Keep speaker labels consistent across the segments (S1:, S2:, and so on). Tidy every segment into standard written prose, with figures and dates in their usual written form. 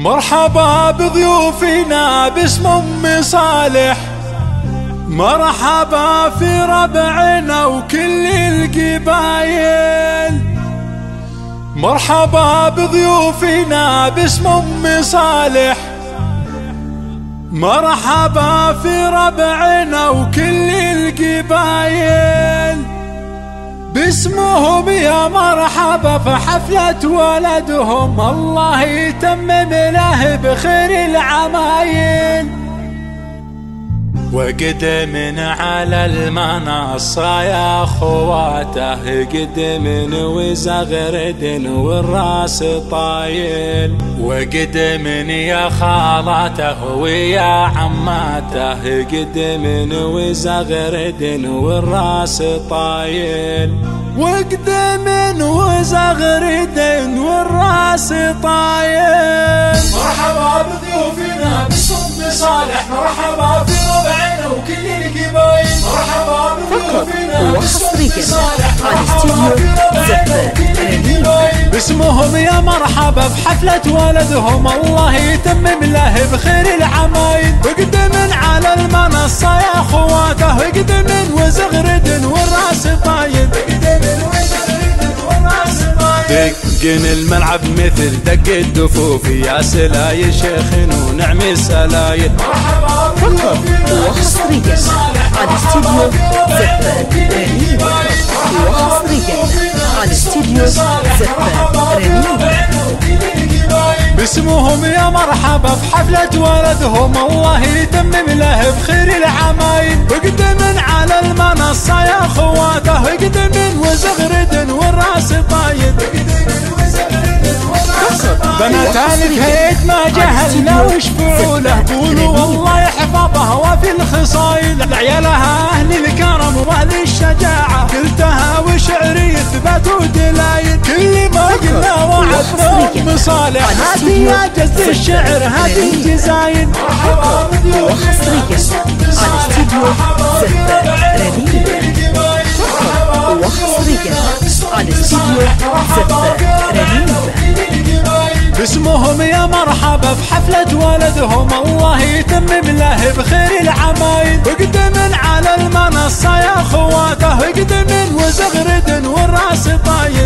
S1: مرحبا بضيوفنا باسم ام صالح، مرحبا في ربعنا وكل القبايل. مرحبا بضيوفنا باسم ام صالح، مرحبا في ربعنا وكل القبايل. باسمهم يا مرحبا في حفلة ولدهم، الله يتمم له بخير العمايل. وقدم على المنصة يا خواته، قدم وزغرد والراس طايل. وقدم يا خالاته ويا عماته، قدم وزغرد والراس طايل. وقدم وزغرد والراس طايل.
S2: مرحبا بضيوفنا باسم ام صالح، مرحبا في ربعنا وكل القبايل. مرحبا بضيوفنا باسم ام صالح، مرحبا في ربعنا وكل القبايل.
S1: باسمهم يا مرحبا بحفلة ولدهم، الله يتمم له بخير العمايل. وقدم على المنصة يا خواته، وقدم وزغرد والراس طايل. دقن الملعب مثل دق الدفوف، يا سلاي شيخ ونعم السلايل.
S3: وحصريا على استديو زفان رنين، وحصريا على استديو زفان رنين.
S1: باسمهم يا مرحبا بحفلة ولدهم، الله يتمم له بخير العمايل. وقدم على المنصة يا خواته، وقدم وزغرد والراس طايل. بناتان الهيد ما جهلنا وش فعوله، قولوا والله يحفظه وفي الخصايل. عيالها اهل الكرم واهل الشجاعة، قلتها وشعري يثبت ودلايل. كل ما قلنا وعدنا ام صالح، هذه يا جد الشعر هذه الجزايل.
S3: وحصريا على استديو زفان رنين، وحصريا على استديو زفان رنين.
S1: باسمهم يا مرحبا بحفلة ولدهم، الله يتمم له بخير العمايل. وقدم على المنصة يا خواته، وقدم وزغرد والراس طايل.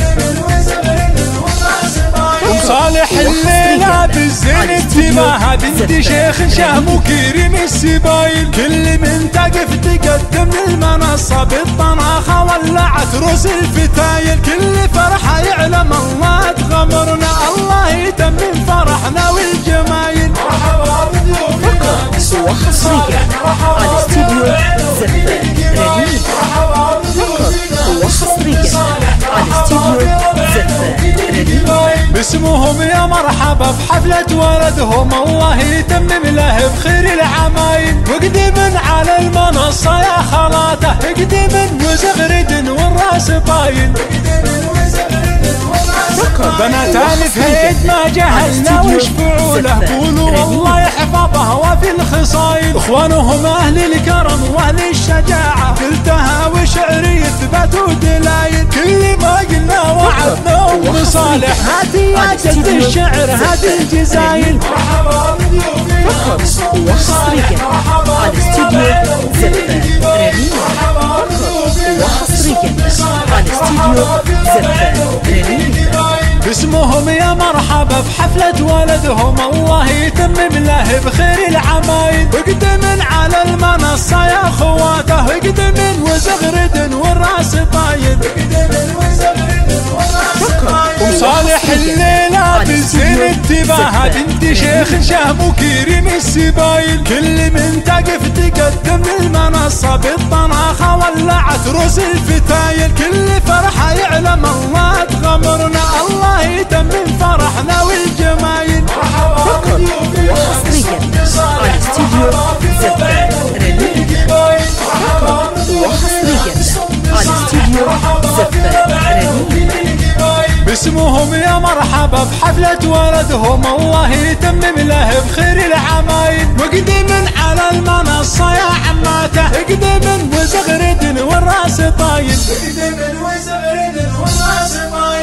S1: ام صالح الليلة بالزين انتباهها، بنت شيخ شهم وكريم السبايل. كل من تقف تقدم للمنصة بالطناخة ولعت روس الفتايل. كل فرحة يعلم الله تغمرنا، الله يتمم فرحنا والجمايل.
S3: وحصريا على استديو زفان رنين، وحصريا على استديو زفان رنين.
S1: باسمهم يا مرحبا بحفلة ولدهم، الله يتمم له بخير العمايل. وقدم على المنصة يا خلاته، قدم وزغرد والراس طايل. بناتان فهيد ما جهلنا وش فعوله، قولوا والله يحفظه وفي الخصايل. اخوانهم اهل الكرم واهل الشجاعة، قلتها وشعري يثبت ودلايل. كل ما قلنا وعدنا ام صالح، هذه يا جد الشعر هذه الجزايل.
S3: وحصريا على استديو زفان رنين، وحصريا على استديو زفان رنين.
S1: باسمهم يا مرحبا بحفلة ولدهم، الله يتمم له بخير العمايل. وقدم على المنصة يا خواته، وقدم وزغرد والراس طايل. ام صالح الليلة بالزين انتباهها، بنت شيخ شهم وكريم السبايل. كل من تقف تقدم للمنصة بالطناخة ولعت روس الفتايل. كل فرحة يعلم الله تغمرنا، الله يتمم فرحنا والجمايل.
S3: وحصريا على استديو زفان رنين، وحصريا على استديو زفان رنين.
S1: باسمهم يا مرحبا بحفلة ولدهم، الله يتمم له بخير العمايل. وقدم على المنصة يا عماته، قدم وزغرد والراس طايل.